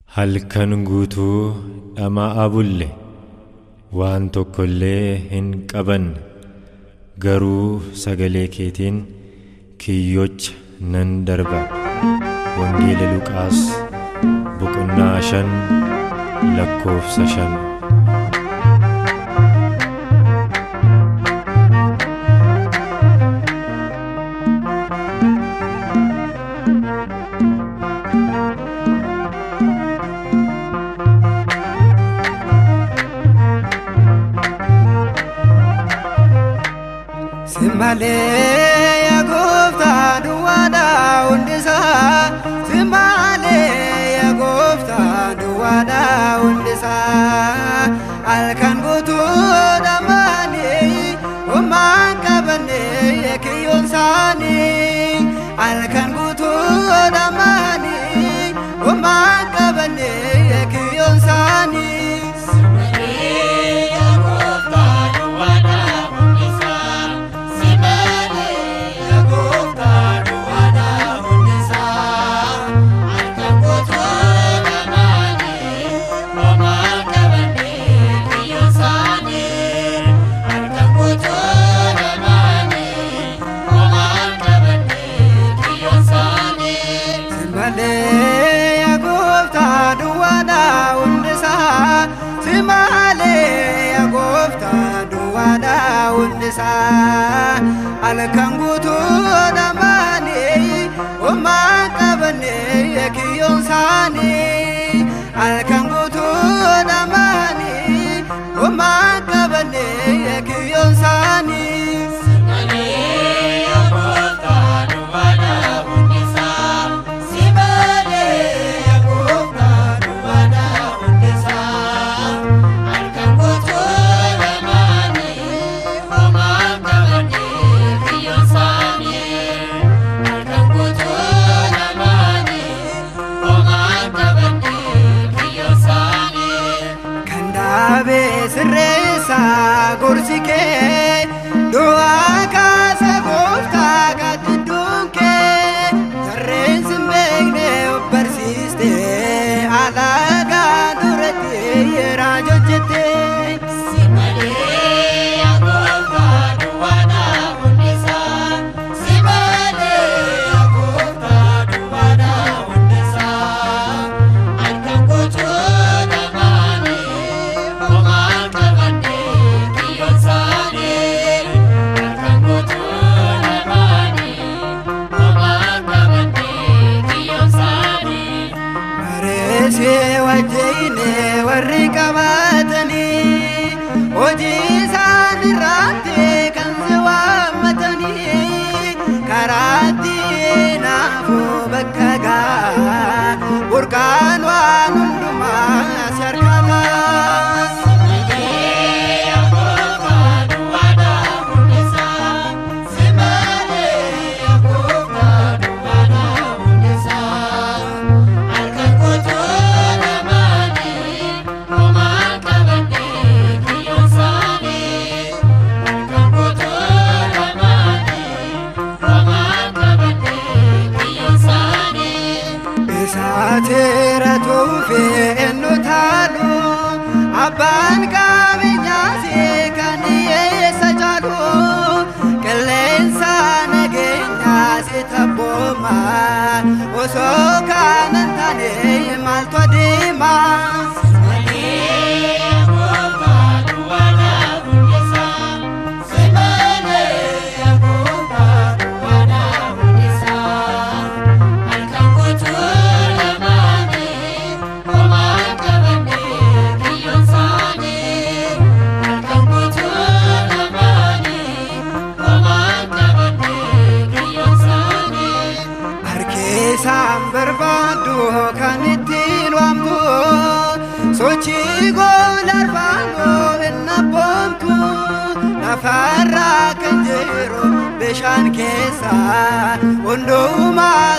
Halkan guutuu dhama'aa bulle waan tokkollee hin qabanne garuu sagalee keetiin kiyyocha nan darba. Wangeela Luqaas boqonnaa 5 lakkoofsa 5. Simale ya gofta duwada undisa Simale ya gofta duwada undisa Alkan gutu damani Umman kabane kiyon sani Alkan gutu damani Umman kabane kiyon sani Alkan gutu damani Umman kabane kiyon sani Alkan gutu damani Umman kabane kiyon sani Resa gorsike doa kasa gofta gatidunke Jarren simbegne persiste alaga durate rajojete Simale ya gofta duwada undisa Simale ya gofta duwada undisa Alkan gutu damani wajine warri qabatani hojii isaan irratti kan si waammatani karaatti naafuu bakka gaa burqaan waan hundumaa si harkata. Satera tufe ennutalu Abban qabenya se kaniye sajalu Qilleensa nageenya se tabboma Osoo kanan taane maaltu adeema Barbadu kan ittiin waamtu sochii goolar baanoo inna boomtu lafarraa kan jiru bishaan keessa hundumaa